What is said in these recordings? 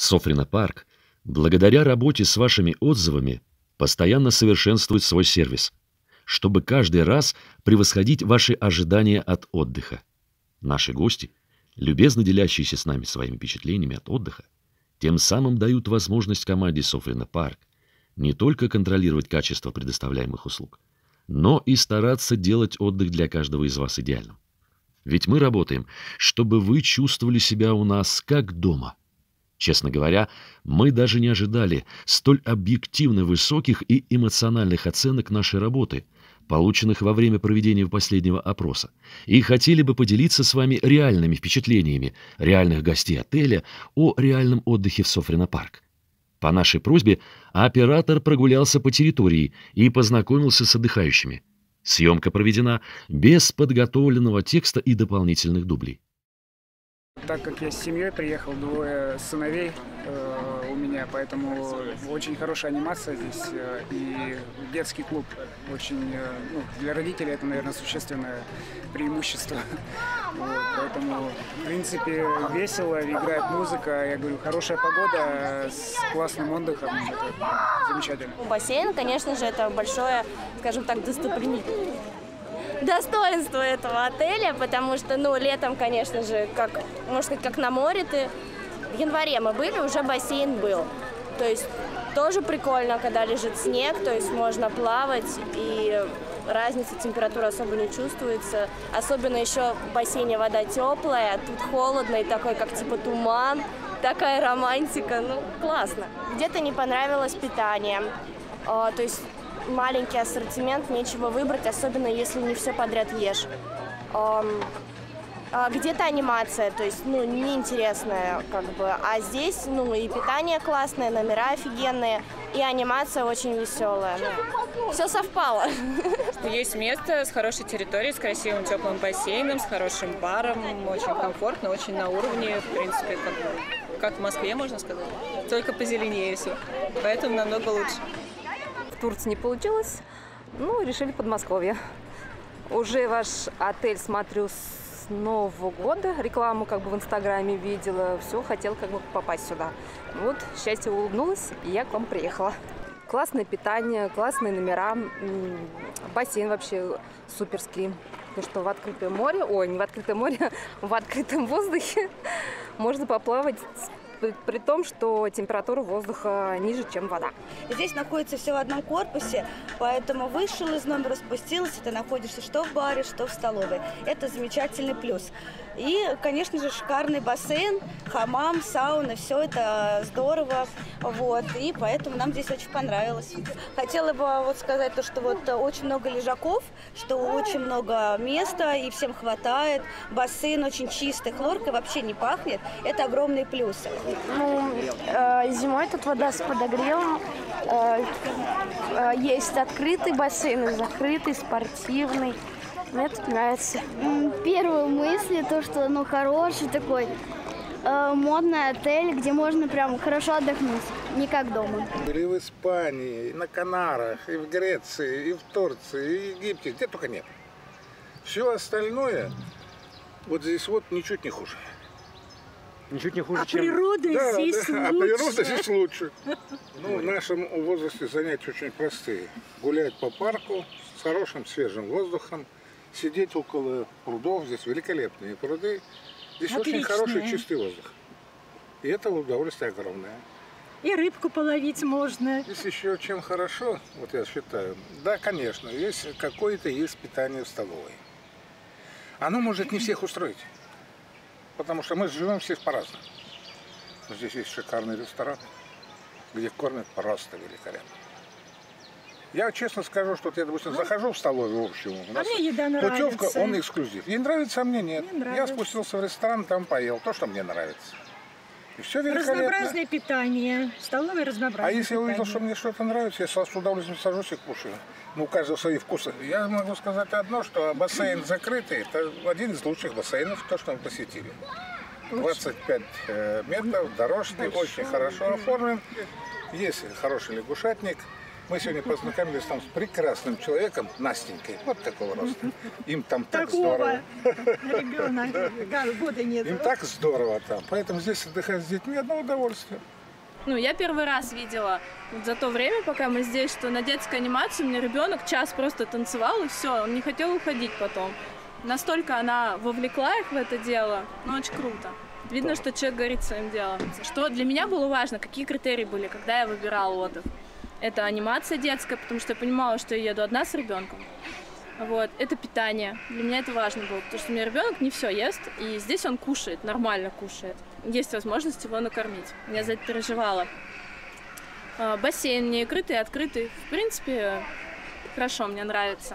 Софрино Парк, благодаря работе с вашими отзывами, постоянно совершенствует свой сервис, чтобы каждый раз превосходить ваши ожидания от отдыха. Наши гости, любезно делящиеся с нами своими впечатлениями от отдыха, тем самым дают возможность команде Софрино Парк не только контролировать качество предоставляемых услуг, но и стараться делать отдых для каждого из вас идеальным. Ведь мы работаем, чтобы вы чувствовали себя у нас как дома. Честно говоря, мы даже не ожидали столь объективно высоких и эмоциональных оценок нашей работы, полученных во время проведения последнего опроса, и хотели бы поделиться с вами реальными впечатлениями реальных гостей отеля о реальном отдыхе в Софрино Парк. По нашей просьбе оператор прогулялся по территории и познакомился с отдыхающими. Съемка проведена без подготовленного текста и дополнительных дублей. Так как я с семьей приехал, двое сыновей у меня, поэтому очень хорошая анимация здесь и детский клуб. Очень, для родителей это, наверное, существенное преимущество. Вот, поэтому, в принципе, весело, играет музыка. Я говорю, хорошая погода с классным отдыхом. Это замечательно. Бассейн, конечно же, это большое, скажем так, достоинство этого отеля, потому что, летом, конечно же, можно сказать, как на море в январе мы были, уже бассейн был. То есть тоже прикольно, когда лежит снег, то есть можно плавать, и разница температуры особо не чувствуется. Особенно еще в бассейне вода теплая, тут холодно и такой, как типа туман, такая романтика, классно. Где-то не понравилось питание, то есть маленький ассортимент, нечего выбрать, особенно если не все подряд ешь. Где-то анимация, то есть, неинтересная, А здесь, и питание классное, номера офигенные, и анимация очень веселая. Все совпало. Есть место с хорошей территорией, с красивым теплым бассейном, с хорошим баром, очень комфортно, очень на уровне, в принципе, как в Москве, можно сказать. Только позеленее все, поэтому намного лучше. В Турции не получилось, решили Подмосковье. Уже ваш отель смотрю с Нового года, рекламу в Инстаграме видела, все, хотела попасть сюда. Вот, счастье улыбнулось, и я к вам приехала. Классное питание, классные номера, бассейн вообще суперский. Потому что в открытое море, не в открытое море, в открытом воздухе можно поплавать, при том, что температура воздуха ниже, чем вода. Здесь находится все в одном корпусе, поэтому вышел из номера, спустился, ты находишься что в баре, что в столовой. Это замечательный плюс. И, конечно же, шикарный бассейн, хамам, сауна, все это здорово. Вот, и поэтому нам здесь очень понравилось. Хотела бы сказать то, что очень много лежаков, что очень много места и всем хватает. Бассейн очень чистый, хлоркой вообще не пахнет. Это огромные плюсы. Зимой тут вода с подогревом. Есть открытый бассейн и закрытый, спортивный. Мне тут нравится. Первые мысли, то, что хороший такой модный отель, где можно прям хорошо отдохнуть, не как дома. Были в Испании, и на Канарах, и в Греции, и в Турции, и в Египте, где только нет. Все остальное вот здесь ничуть не хуже. Ничуть не хуже, чем... Природа здесь лучше. А природа здесь лучше. В нашем возрасте занятия очень простые. Гулять по парку с хорошим свежим воздухом, сидеть около прудов. Здесь великолепные пруды. Здесь очень хороший чистый воздух. И это удовольствие огромное. И рыбку половить можно. Здесь еще чем хорошо, я считаю, да, конечно, какое-то есть питание в столовой. Оно может не всех устроить. Потому что мы живем все по-разному. Здесь есть шикарный ресторан, где кормят просто великолепно. Я честно скажу, что я, допустим, захожу в столовую общую. У нас мне еда нравится. Путевка, он эксклюзив. Ей нравится, а мне нет. Я спустился в ресторан, там поел то, что мне нравится. И все великолепно. Разнообразное питание. Столовое разнообразное. А если я увидел, что мне что-то нравится, я с удовольствием сажусь и кушаю. У каждого свои вкусы. Я могу сказать одно, что бассейн закрытый, это один из лучших бассейнов, то, что мы посетили. 25 метров, дорожки, очень хорошо оформлен. Есть хороший лягушатник. Мы сегодня познакомились там с прекрасным человеком, Настенькой, вот такого роста. Им там так здорово. Ребенок, года нет. Им так здорово там. Поэтому здесь отдыхать с детьми одно удовольствие. Ну, я первый раз видела за то время, пока мы здесь, что на детской анимации у меня ребенок час просто танцевал, и все, он не хотел уходить потом. Настолько она вовлекла их в это дело, ну, очень круто. Видно, что человек горит своим делом. Что для меня было важно, какие критерии были, когда я выбирала отдых. Это анимация детская, потому что я понимала, что я еду одна с ребенком. Вот. Это питание. Для меня это важно было, потому что у меня ребенок не все ест, и здесь он кушает, нормально кушает. Есть возможность его накормить. Я за это переживала. Бассейн мне крытый, открытый. В принципе, хорошо, мне нравится.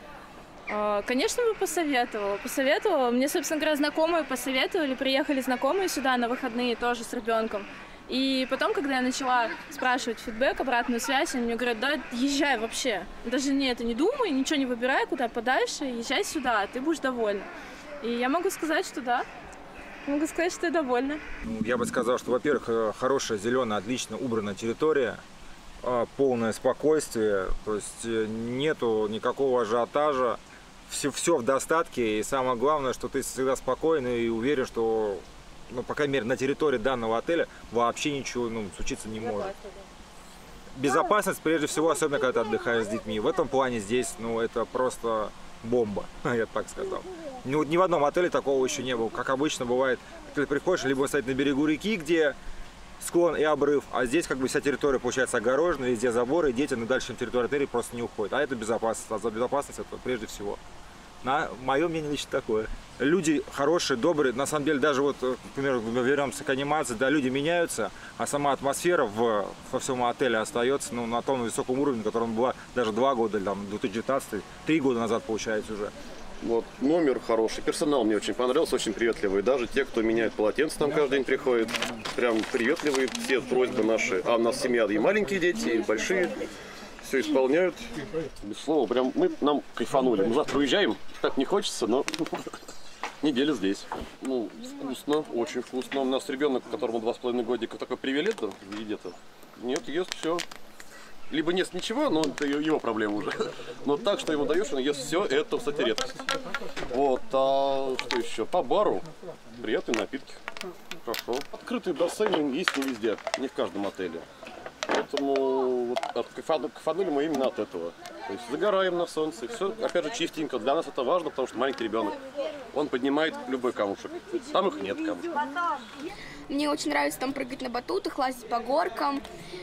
Конечно, бы посоветовала. Мне, собственно говоря, знакомые посоветовали. Приехали знакомые сюда на выходные тоже с ребенком. И потом, когда я начала спрашивать фидбэк, обратную связь, они мне говорят, да, езжай вообще. Даже не думай, ничего не выбирай, куда подальше, езжай сюда, ты будешь довольна. И я могу сказать, что да. Могу сказать, что я довольна. Я бы сказал, что, во-первых, хорошая, зеленая, отлично убранная территория, полное спокойствие, то есть нету никакого ажиотажа, все в достатке, и самое главное, что ты всегда спокойный и уверен, что, ну, по крайней мере, на территории данного отеля вообще ничего случиться не может. Безопасность, прежде всего, особенно когда ты отдыхаешь с детьми. В этом плане здесь, это просто бомба, я так сказал. Ни в одном отеле такого еще не было. Как обычно бывает, ты приходишь, либо стоит на берегу реки, где склон и обрыв, а здесь как бы вся территория получается огорожена, везде заборы, и дети на дальшей территории отеля просто не уходят. А это безопасность. А за безопасность это прежде всего. Мое мнение лично такое. Люди хорошие, добрые. На самом деле, даже вот, к примеру, вернемся к анимации, да, люди меняются, а сама атмосфера во всем отеле остается на том высоком уровне, на котором была даже 2 года, или 2019, 3 года назад, получается, уже. Вот, номер хороший, персонал мне очень понравился, очень приветливый. Даже те, кто меняет полотенце, там каждый день приходит, прям приветливые. Все просьбы наши, а у нас семья и маленькие дети, и большие, все исполняют. Без слова, прям нам кайфанули. Мы завтра уезжаем, так не хочется, но неделю здесь. Вкусно, очень вкусно. У нас ребенок, которому 2,5 годика, такой привилет, едет. Нет, ест все. Либо не ест ничего, но это его проблема уже. Но так, что ему даешь, он ест все, это, кстати, редкость. Вот, а что еще? По бару приятные напитки. Хорошо. Открытый бассейн есть не везде, не в каждом отеле. Поэтому вот, кайфанули мы именно от этого. То есть загораем на солнце, все, опять же, чистенько. Для нас это важно, потому что маленький ребенок, он поднимает любой камушек. Там их нет камушек. Мне очень нравится там прыгать на батутах, лазить по горкам.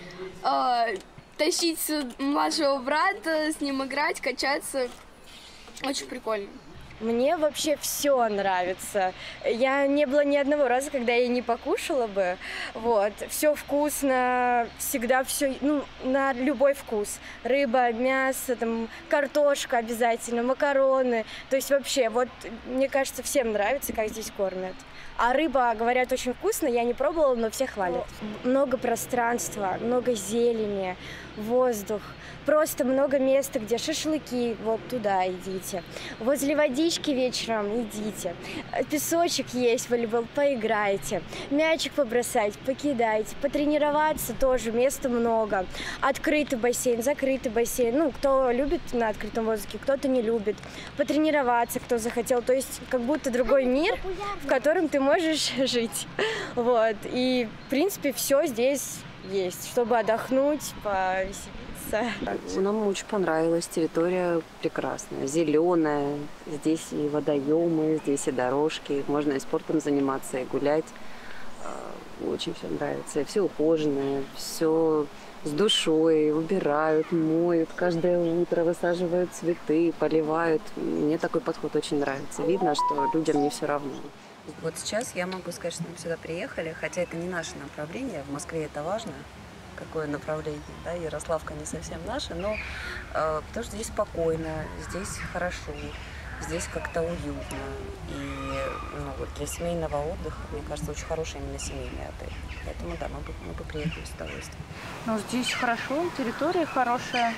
Тащить младшего брата, с ним играть, качаться. Очень прикольно. Мне вообще все нравится. Я не было ни одного раза, когда я не покушала бы. Вот. Все вкусно, всегда все, на любой вкус. Рыба, мясо, там, картошка обязательно, макароны. То есть вообще, вот, мне кажется, всем нравится, как здесь кормят. А рыба, говорят, очень вкусно, я не пробовала, но все хвалят. Много пространства, много зелени, воздух. Просто много места, где шашлыки, вот туда идите. Возле водички вечером идите. Песочек есть, волейбол, поиграйте. Мячик побросать, покидайте. Потренироваться тоже, места много. Открытый бассейн, закрытый бассейн. Кто любит на открытом воздухе, кто-то не любит. Потренироваться, кто захотел. То есть, как будто другой мир, в котором ты можешь жить. Вот. И, в принципе, все здесь есть, чтобы отдохнуть, повеселиться. Нам очень понравилась, территория прекрасная, зеленая, здесь и водоемы, здесь и дорожки, можно и спортом заниматься, и гулять. Очень все нравится, все ухоженное, все с душой, убирают, моют, каждое утро высаживают цветы, поливают. Мне такой подход очень нравится, видно, что людям не все равно. Вот сейчас я могу сказать, что мы сюда приехали, хотя это не наше направление, в Москве это важно, какое направление, да, Ярославка не совсем наша, но потому что здесь спокойно, здесь хорошо, здесь как-то уютно, и вот для семейного отдыха, мне кажется, очень хороший именно семейный отель, поэтому да, мы бы приехали с удовольствием. Здесь хорошо, территория хорошая,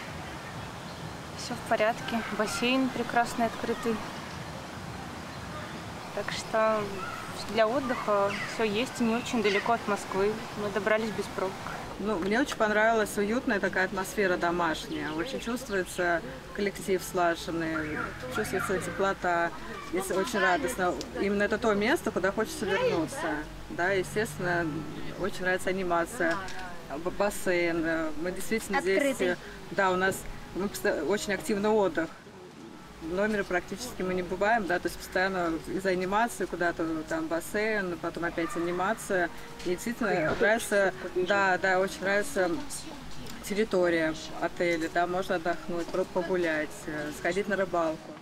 все в порядке, бассейн прекрасный, открытый, Так что для отдыха все есть, и не очень далеко от Москвы. Мы добрались без пробок. Ну, мне очень понравилась уютная такая атмосфера домашняя. Очень чувствуется коллектив слаженный, чувствуется теплота. Здесь очень радостно. Именно это то место, куда хочется вернуться. Да, естественно, очень нравится анимация, бассейн. Мы действительно Открытый. здесь... Да, у нас очень активный отдых. В номере практически мы не бываем, да, то есть постоянно из-за анимации куда-то там бассейн, потом опять анимация. И действительно нравится, да, очень нравится территория отеля, да, можно отдохнуть, погулять, сходить на рыбалку.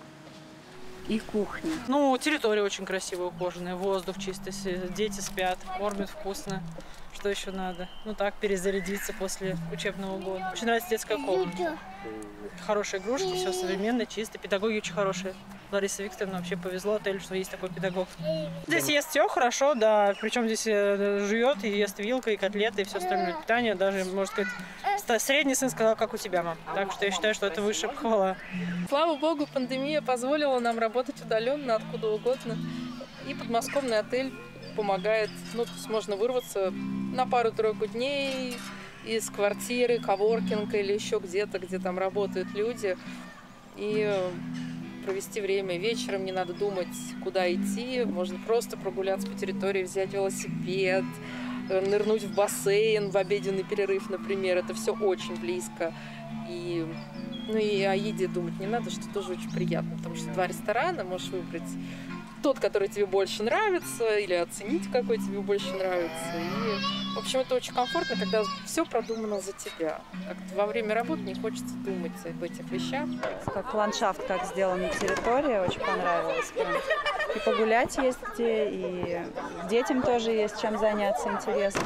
И кухня. Ну, территория очень красивая, ухоженная, воздух чистый, дети спят, кормят вкусно. Что еще надо? Ну так, перезарядиться после учебного года. Очень нравится детская комната. Хорошие игрушки, все современно, чисто, педагоги очень хорошие. Лариса Викторовна вообще повезло отелю, что есть такой педагог. Здесь ест все хорошо, да, причем здесь жует и ест вилкой, и котлеты, и все остальное питание. Даже, можно сказать, средний сын сказал, как у тебя, мам. Так что я считаю, что это высшая похвала. Слава богу, пандемия позволила нам работать удаленно, откуда угодно. И подмосковный отель помогает, ну, то есть можно вырваться на пару-тройку дней из квартиры, коворкинга или еще где-то, где там работают люди, и провести время вечером, не надо думать, куда идти, можно просто прогуляться по территории, взять велосипед, нырнуть в бассейн в обеденный перерыв, например, это все очень близко. И, ну и о еде думать не надо, что тоже очень приятно, потому что 2 ресторана, можешь выбрать тот, который тебе больше нравится, или оценить, какой тебе больше нравится. И, в общем, это очень комфортно, когда все продумано за тебя. Как-то во время работы не хочется думать об этих вещах. Как ландшафт, как сделана территория, очень понравилось. Прям. И погулять есть где, и детям тоже есть чем заняться интересно.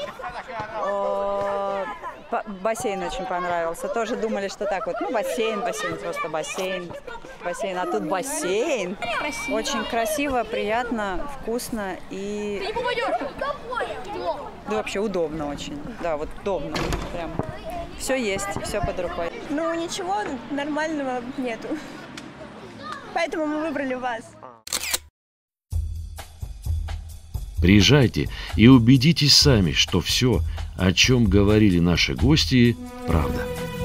Бассейн очень понравился. Тоже думали, что так вот, ну, бассейн, просто бассейн. А тут бассейн. Красиво. Очень красиво, приятно, вкусно и... Ты не попадешь! Да, вообще удобно очень. Да, вот удобно. Прям. Все есть, все под рукой. Ну, ничего нормального нету. Поэтому мы выбрали вас. Приезжайте и убедитесь сами, что все, о чем говорили наши гости, правда.